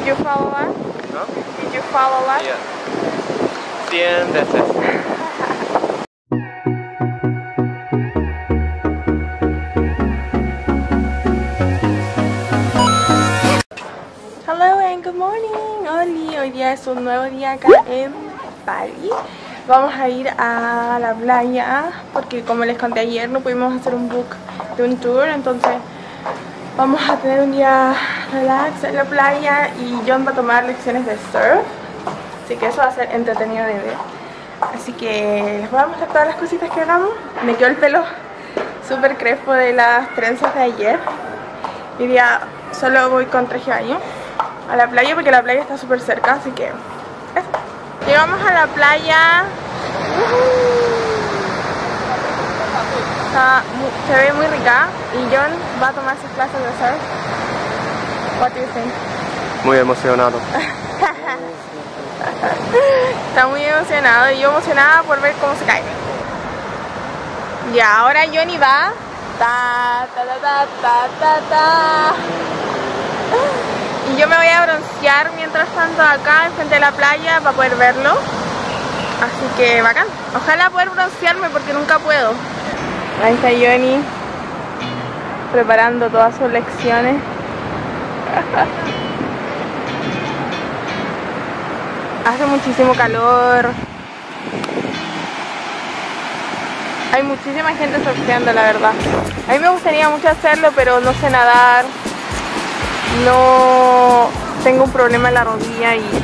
Did you fall a lot? ¿No? Did you fall a lot? Yeah. 100 veces. Hello and good morning. Hoy día es un nuevo día acá en Bali. Vamos a ir a la playa porque, como les conté ayer, no pudimos hacer un book de un tour, entonces vamos a tener un día relax en la playa y John va a tomar lecciones de surf, así que eso va a ser entretenido de ver. Así que les voy a mostrar todas las cositas que hagamos. Me quedó el pelo súper crespo de las trenzas de ayer. Hoy día solo voy con traje de baño a la playa porque la playa está súper cerca, así que eso. Llegamos a la playa. Se ve muy rica y John va a tomar sus clases de surf. What do you think? Muy emocionado. Está muy emocionado y yo emocionada por ver cómo se cae. Y ahora Johnny va. Ta, ta, ta, ta, ta, ta, ta. Y yo me voy a broncear mientras tanto acá enfrente de la playa para poder verlo. Así que bacán. Ojalá poder broncearme porque nunca puedo. Ahí está Johnny preparando todas sus lecciones. Hace muchísimo calor. Hay muchísima gente surfeando, la verdad. A mí me gustaría mucho hacerlo, pero no sé nadar. No tengo un problema en la rodilla y...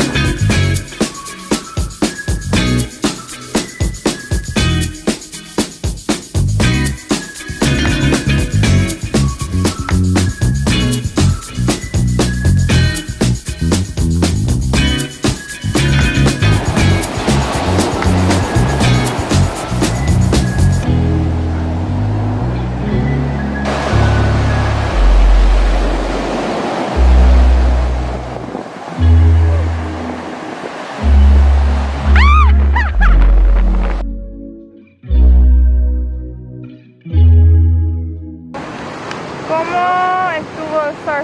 ¿Cómo estuvo el surf?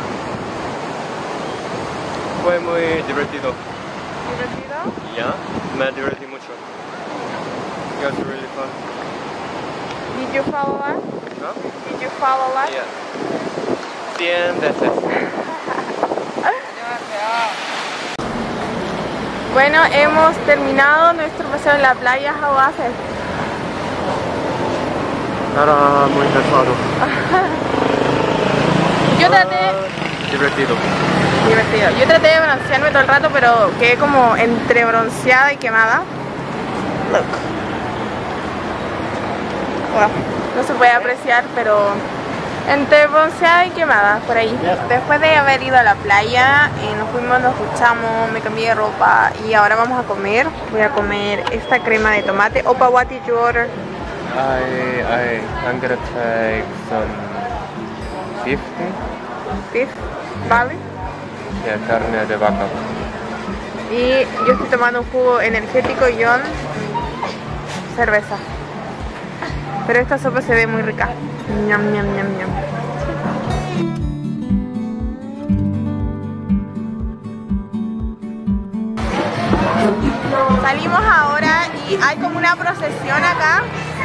Fue muy divertido. ¿Divertido? Ya, me divertí mucho. It was really fun. Did you fall a lot? ¿No? Did you fall a lot? Yeah. 100 veces. Bueno, hemos terminado nuestro paseo en la playa. How was it? Era muy pesado. Yo traté... Divertido. Divertido. Yo traté de broncearme todo el rato, pero quedé como entre bronceada y quemada. Look. Bueno, no se puede apreciar, pero entre bronceada y quemada, por ahí. Después de haber ido a la playa, nos fuimos, nos duchamos, me cambié de ropa y ahora vamos a comer. Voy a comer esta crema de tomate. Opa, what did you order? I'm gonna take some 50. Beef, barley. Yeah, carne de vaca. Y yo estoy tomando un jugo energético y John cerveza. Pero esta sopa se ve muy rica. Ñam, ñam, ñam, ñam. Salimos ahora y hay como una procesión acá.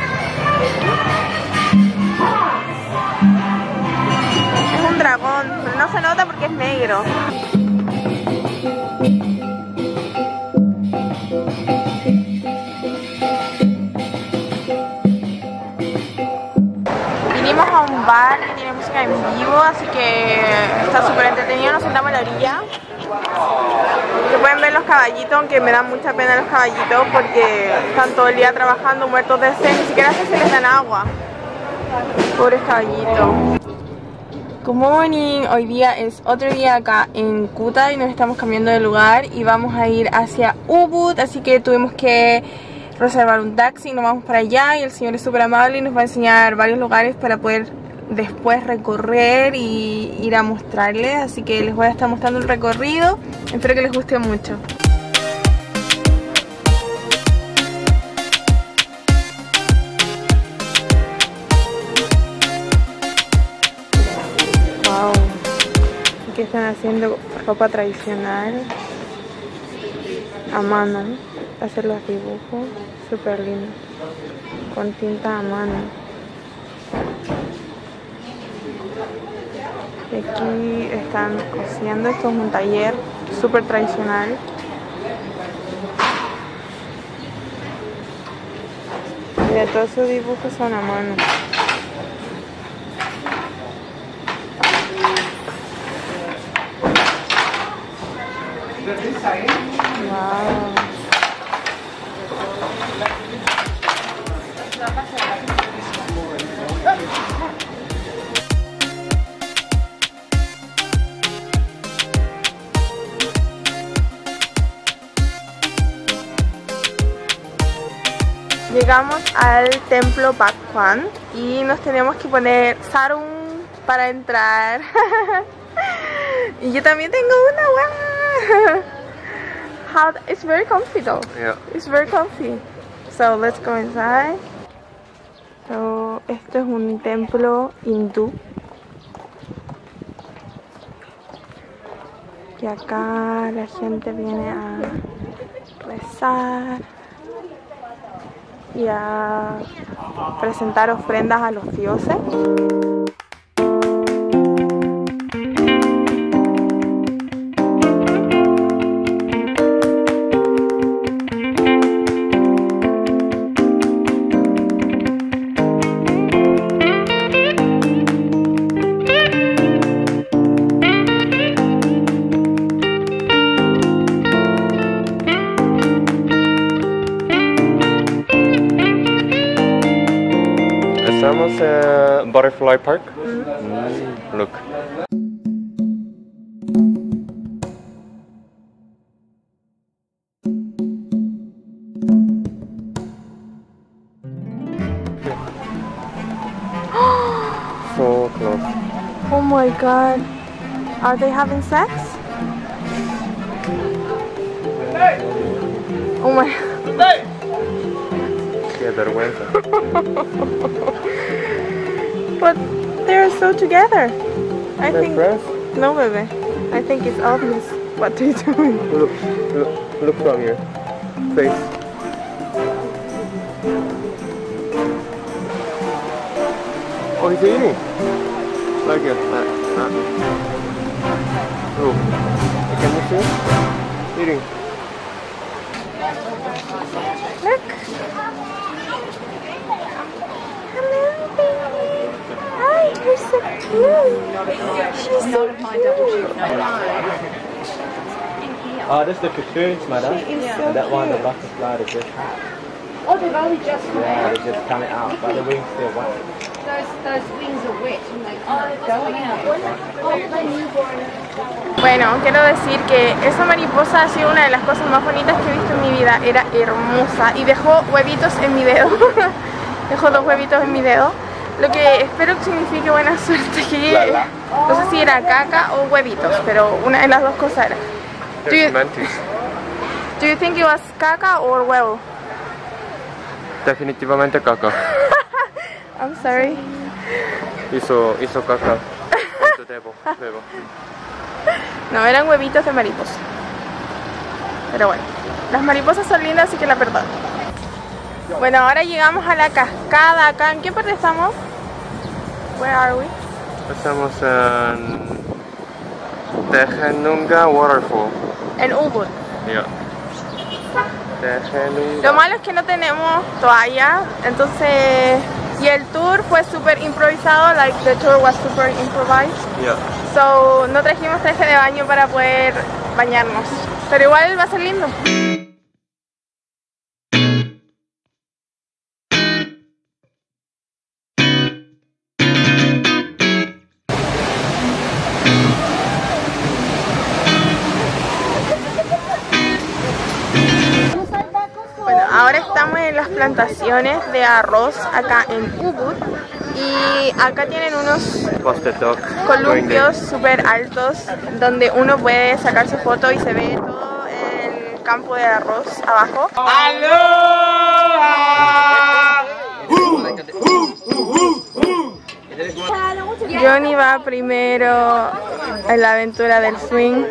Es un dragón, pero no se nota porque es negro. Vinimos a un bar que tiene música en vivo, así que está súper entretenido. Nos sentamos a la orilla. Se pueden ver los caballitos, aunque me dan mucha pena los caballitos porque están todo el día trabajando muertos de sed, ni siquiera se les dan agua. Pobres caballitos. Good morning. Hoy día es otro día acá en Kuta y nos estamos cambiando de lugar y vamos a ir hacia Ubud, así que tuvimos que reservar un taxi, nos vamos para allá y el señor es súper amable y nos va a enseñar varios lugares para poder después recorrer y ir a mostrarles, así que les voy a estar mostrando el recorrido. Espero que les guste mucho. Wow, aquí están haciendo ropa tradicional a mano, hacer los dibujos, súper lindo, con tinta a mano. Y aquí están cosiendo, esto es un taller súper tradicional. Mira, todos sus dibujos son a mano. Wow. Llegamos al templo Bak-Hwan y nos tenemos que poner sarung para entrar. Y yo también tengo una. Wow. It's very comfy though. Yeah. It's very comfy. So let's go inside. So, esto es un templo hindú. Y acá la gente viene a rezar y a presentar ofrendas a los dioses. Estamos en Butterfly Park. Look. So close. Oh my god. Are they having sex? Oh my. Qué vergüenza. But they're so together. I They're think. friends? No, baby. I think it's obvious what they're doing. Look from your face. Oh, he's eating. Like it. Oh, can you see? Eating. Look. Hello, baby. Hi, you're so cute. She's so cute. This is the cocoons, madam. So That one, the cute. butterfly, is just Oh, they've only just come yeah, out. they just coming out, but the wings still wet. Those wings are wet and they can't go anywhere. Oh, they're newborn. Bueno, quiero decir que esa mariposa ha sido una de las cosas más bonitas que he visto en mi vida. Era hermosa y dejó huevitos en mi dedo. Dejó 2 huevitos en mi dedo. Lo que espero que signifique buena suerte. Que no sé si era caca o huevitos, pero una de las dos cosas era. There's mantis. Do you think it was caca or huevo? Definitivamente caca. I'm sorry. Hizo caca. On the devil. No, eran huevitos de mariposa. Pero bueno, las mariposas son lindas, así que la perdono. Bueno, ahora llegamos a la cascada. Acá, ¿en qué parte estamos? Where are we? Estamos en Tejenunga Waterfall. En Ubud. Yeah. Tejenunga. Lo malo es que no tenemos toalla, entonces... Y el tour fue súper improvisado, like the tour was super improvised. Yeah. So, no trajimos traje de baño para poder bañarnos. Pero igual va a ser lindo. Bueno, ahora estamos en las plantaciones de arroz acá en Ubud. Y acá tienen unos Busted dog. columpios súper altos donde uno puede sacarse foto y se ve todo el campo de arroz abajo. Johnny va primero en la aventura del swing.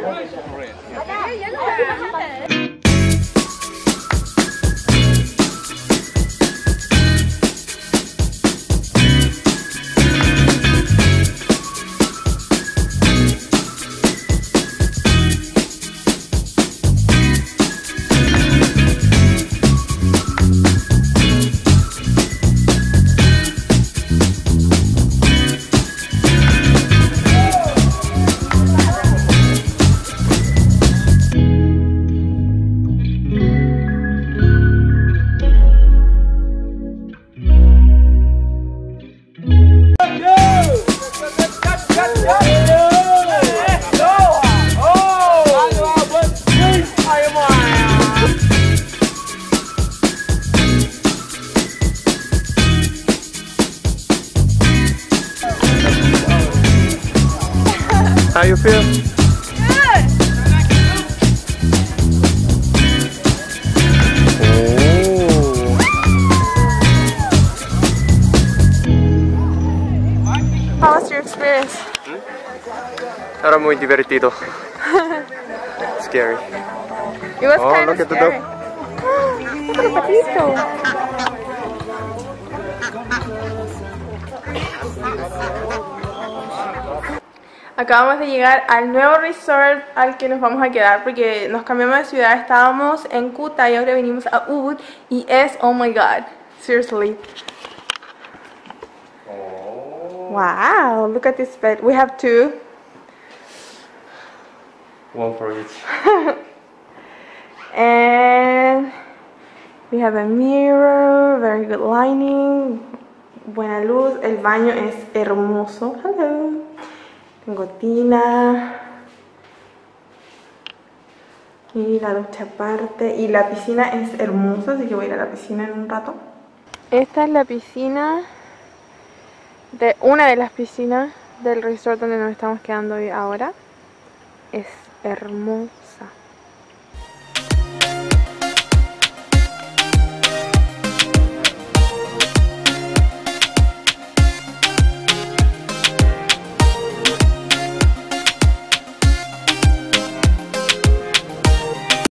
How you feel? How was your experience? Era muy divertido. Scary. It was Oh, kind look of at the scary. dog. Otro patito. Acabamos de llegar al nuevo resort al que nos vamos a quedar porque nos cambiamos de ciudad. Estábamos en Kuta y ahora venimos a Ubud y es, oh my god, seriously. Wow, look at this bed. We have two. One for each. And we have a mirror, very good lighting, buena luz, el baño es hermoso. Hello. Tengo tina. Y la ducha aparte. Y la piscina es hermosa, así que voy a ir a la piscina en un rato. Esta es la piscina de una de las piscinas del resort donde nos estamos quedando hoy ahora. Es hermosa.